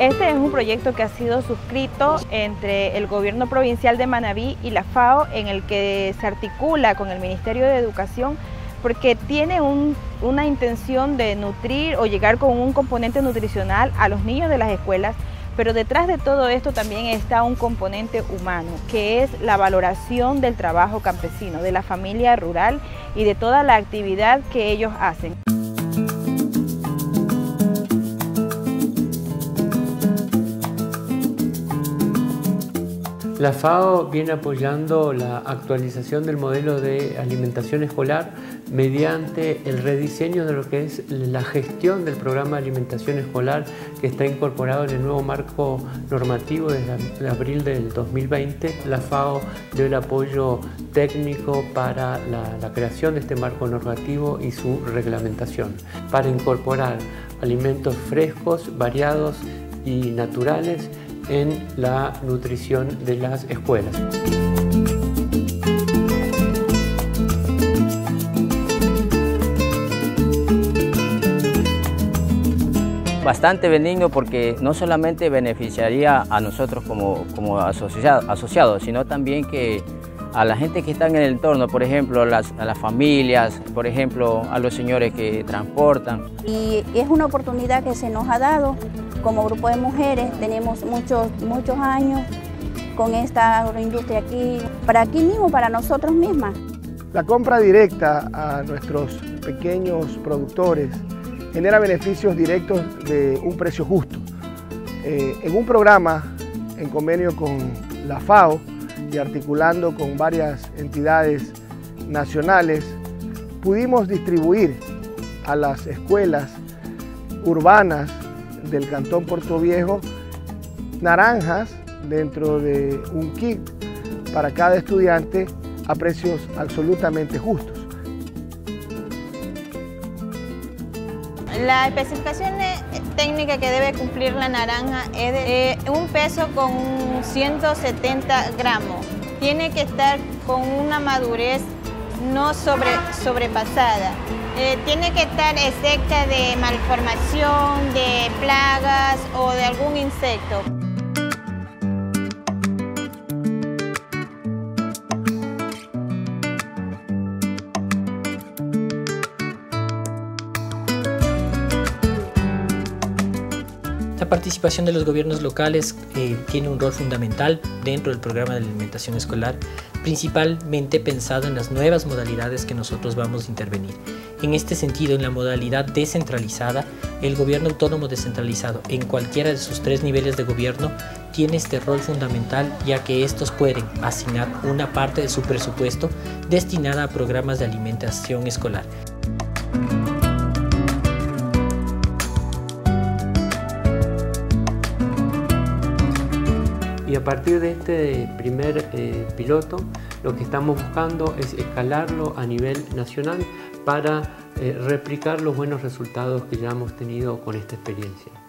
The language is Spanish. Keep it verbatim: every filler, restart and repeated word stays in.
Este es un proyecto que ha sido suscrito entre el Gobierno Provincial de Manabí y la FAO, en el que se articula con el Ministerio de Educación, porque tiene un, una intención de nutrir o llegar con un componente nutricional a los niños de las escuelas, pero detrás de todo esto también está un componente humano, que es la valoración del trabajo campesino, de la familia rural y de toda la actividad que ellos hacen. La FAO viene apoyando la actualización del modelo de alimentación escolar mediante el rediseño de lo que es la gestión del programa de alimentación escolar, que está incorporado en el nuevo marco normativo desde abril del dos mil veinte. La FAO dio el apoyo técnico para la, la creación de este marco normativo y su reglamentación, para incorporar alimentos frescos, variados y naturales en la nutrición de las escuelas. Bastante benigno, porque no solamente beneficiaría a nosotros como, como asociados, asociados, sino también que a la gente que está en el entorno, por ejemplo, las, a las familias, por ejemplo, a los señores que transportan. Y es una oportunidad que se nos ha dado. Como grupo de mujeres tenemos muchos, muchos años con esta agroindustria aquí, para aquí mismo, para nosotros mismas. La compra directa a nuestros pequeños productores genera beneficios directos de un precio justo. Eh, en un programa en convenio con la FAO y articulando con varias entidades nacionales, pudimos distribuir a las escuelas urbanas del Cantón Puerto Viejo naranjas dentro de un kit para cada estudiante a precios absolutamente justos. La especificación técnica que debe cumplir la naranja es de eh, un peso con ciento setenta gramos. Tiene que estar con una madurez no sobre, sobrepasada. Eh, tiene que estar exenta de malformación, de plagas o de algún insecto. La participación de los gobiernos locales eh, tiene un rol fundamental dentro del programa de alimentación escolar, principalmente pensado en las nuevas modalidades que nosotros vamos a intervenir. En este sentido, en la modalidad descentralizada, el gobierno autónomo descentralizado, en cualquiera de sus tres niveles de gobierno, tiene este rol fundamental, ya que estos pueden asignar una parte de su presupuesto destinada a programas de alimentación escolar. Y a partir de este primer eh, piloto, lo que estamos buscando es escalarlo a nivel nacional para eh, replicar los buenos resultados que ya hemos tenido con esta experiencia.